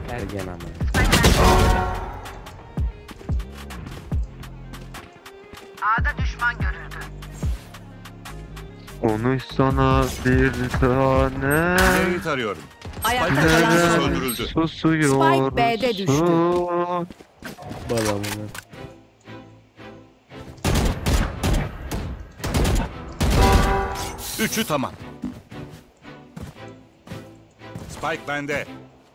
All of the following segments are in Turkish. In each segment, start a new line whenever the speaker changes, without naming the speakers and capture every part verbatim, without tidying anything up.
Ergen ama.
A'da düşman görüldü.
Konuş sana bir tane.
İleriyi tarıyorum.
Ayakta kalan son
Neden
oyuncu.
öldürüldü.
susuyorsun?
Spike B'de düştü.
Balamını.
Üçü tamam. Spike bende.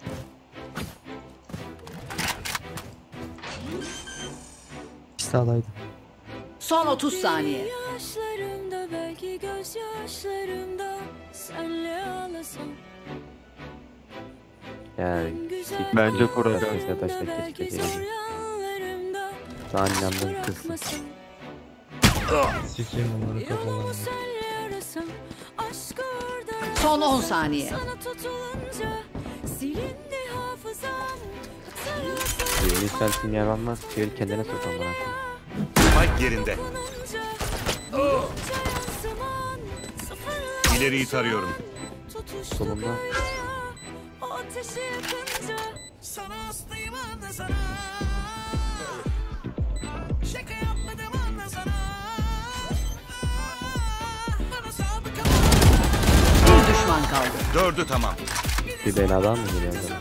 Sağdaydı.
Son otuz saniye.
Yaşlarımda belki gözyaşlarımda senle ağlasam.
Yani
Güzel
Bence kuracağız.
arkadaşlar
belki
keşke
zor
değil.
yanlarımda
Daha inandığım kız.
bırakmasam.
Sikeyim onları
Yolumu
kafalarına.
senle arasam, aşk orada
Son on saniye.
sana tutulunca silindi hafızam. Hatırlasam
Birini yükseltim yer almaz. Şöyle kendine sokan bana.
Spike yerinde.
dokununca, bulunca yansıman, sıfırlar
İleriyi tarıyorum.
tutuştuk
Solunda.
öyle ya, o ateşi yakınca. Sana hastayım anla sana. Şaka yapmadım anla sana. Bana sabıka
Bir düşman kaldı.
Dördü tamam.
Bir beladan mı geliyor bana?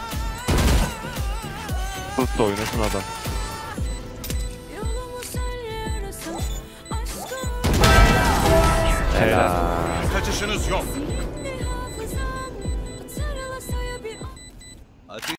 Tut da oynasın adam.
yolumu senle arasam, aşk
Helal.
Kaçışınız yok.
orada